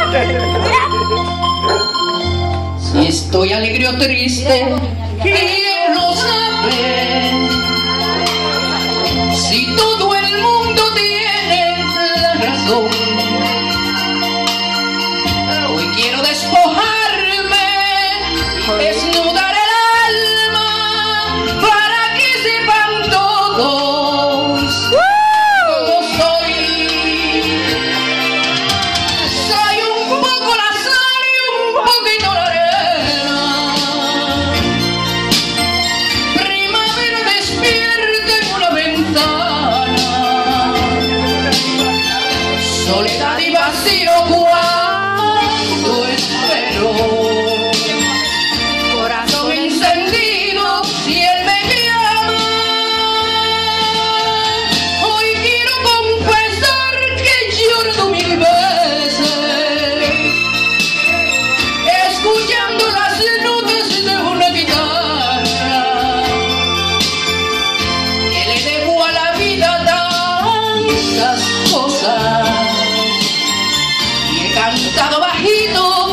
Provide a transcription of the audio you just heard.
Si estoy alegre o triste, ¿quién lo sabe? Si todo el mundo tiene la razón, hoy quiero despojarme, desnudar el alma para que sepan todos cómo soy. Soy un poco la sal y un poquito la arena. Primavera despierta en una ventana. Soledad y vacío cuando espero. Corazón encendido y él me llama. Hoy quiero confesar que lloro mil veces, escuchando las notas de una guitarra, que le debo a la vida tantas cosas, y he cantado bajito